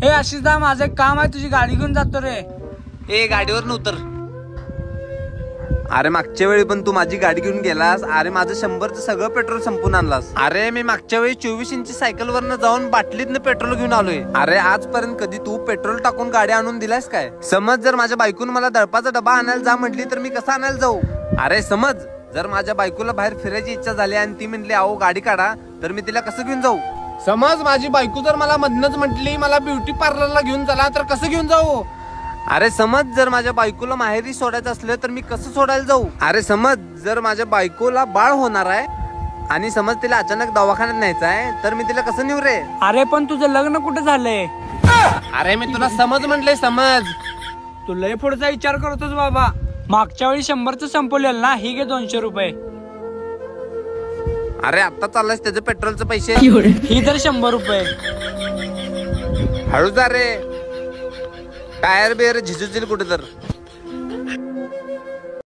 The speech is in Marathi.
हे आशिष दा, माझं एक काम आहे, तुझी गाडी घेऊन जातो रे. ए गाडीवर उतर. अरे मागच्या वेळी पण तू माझी गाडी घेऊन गेलास. अरे माझं 100चं सगळं पेट्रोल संपून आणलास. अरे मी मागच्या वेळी 24 इंची सायकल वरनं जाऊन बाटलीतनं पेट्रोल घेऊन आलोय. अरे आजपर्यंत कधी तू पेट्रोल टाकून गाडी आणून दिलास काय? समज जर माझ्या बायकून मला दळपाचा डबा आणायला जा म्हटली तर मी कसा आणायला जाऊ? अरे समज जर माझ्या बायकोला बाहेर फिरायची इच्छा झाली आणि ती म्हटली अहो गाडी काढा, तर मी तिला कसं घेऊन जाऊ? समज माझी बायको जर मला मधनच म्हटली मला ब्युटी पार्लरला घेऊन चला, तर कसं घेऊन जाऊ? अरे समज जर माझ्या बायकोला माहेरी सोडायचं असलं तर मी कसं सोडायला जाऊ? अरे समज जर माझ्या बायकोला बाळ होणार आहे आणि समज तिला अचानक दवाखान्यात न्यायचं आहे, तर मी तिला कसं नेऊ रे? अरे पण तुझं लग्न कुठे झालंय? अरे मी तुला समज म्हटलंय, समज. तू लय पुढचा विचार करतोस बाबा. मागच्या वेळी 100चं संपवलेलं ना, ही घे 200 रुपये. अरे आता चाललास त्याचे पेट्रोलचे पैसे, ही तर 100 रुपये. हळू जा रे, टायर बियर झिजूतील कुठे तर.